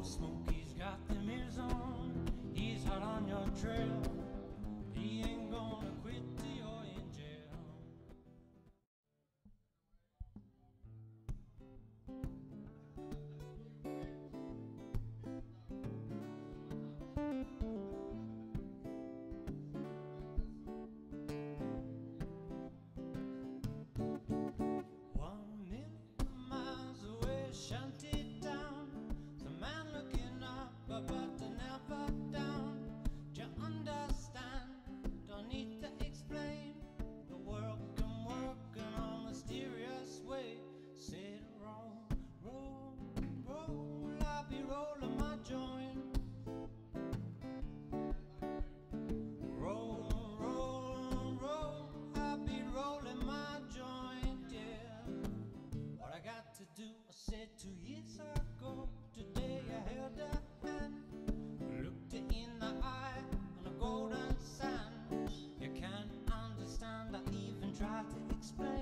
Smokey's got them ears on, he's hot on your trail. He ain't gonna quit till you're in jail. But they're never down. Do you understand? Don't need to explain. The world can work in a mysterious way. Say it roll, roll, roll. I'll be rolling my joint. Roll, roll, roll. I'll be rolling my joint, yeah. What I got to do, I said 2 years ago. Today I held a looked her in the eye on a golden sand. You can't understand, I even tried to explain.